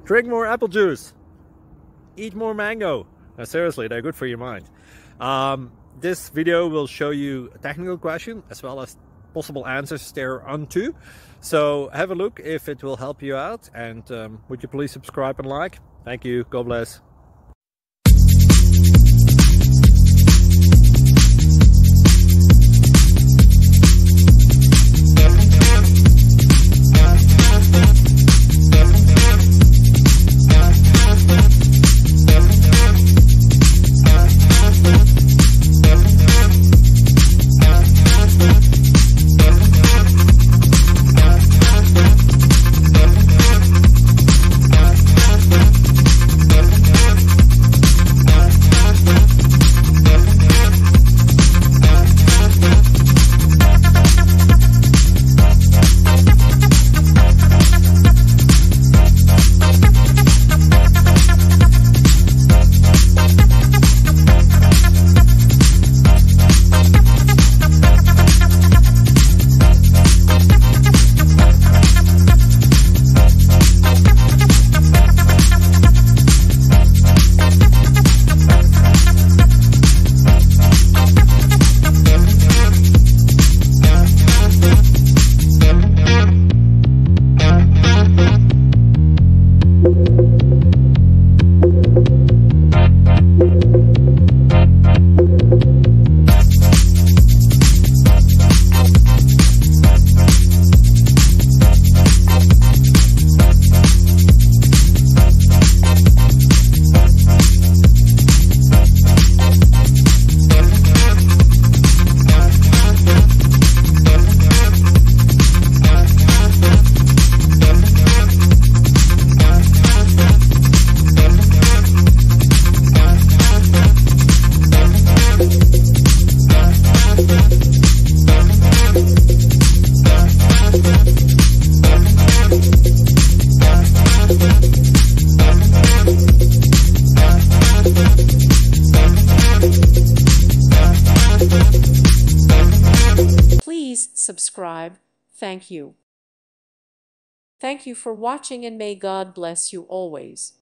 Drink more apple juice. Eat more mango. Now, seriously, they're good for your mind. This video will show you a technical question as well as possible answers thereunto. So have a look if it will help you out, and would you please subscribe and like? Thank you. God bless. Please subscribe. Thank you. Thank you for watching, and may God bless you always.